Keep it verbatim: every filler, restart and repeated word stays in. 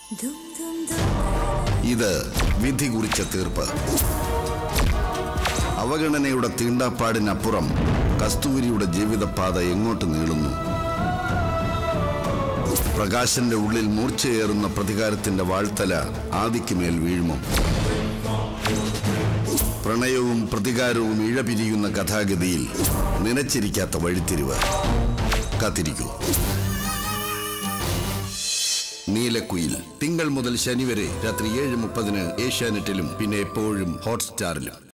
ഇത് വിധി കുറിച്ച തീർപ്പ്. അവഗണനയുടെ തീണ്ടാപ്പാടിനപ്പുറം കസ്തൂരിയുടെ ജീവിതപാത എങ്ങോട്ട് നീളുന്നു? പ്രകാശന്റെ ഉള്ളിൽ മൂർച്ചയേറുന്ന പ്രതികാരത്തിന്റെ വാഴ്ത്തല ആദിക്കുമേൽ വീഴുമോ? പ്രണയവും പ്രതികാരവും ഇഴപിരിയുന്ന കഥാഗതിയിൽ നനച്ചിരിക്കാത്ത വഴിത്തിരിവ്. കാത്തിരിക്കൂ. നീലക്കുയിൽ തിങ്കൾ മുതൽ ശനി വരെ രാത്രി ഏഴ് മുപ്പതിന് ഏഷ്യാനെറ്റിലും പിന്നെ എപ്പോഴും ഹോട്ട്സ്റ്റാറിലും.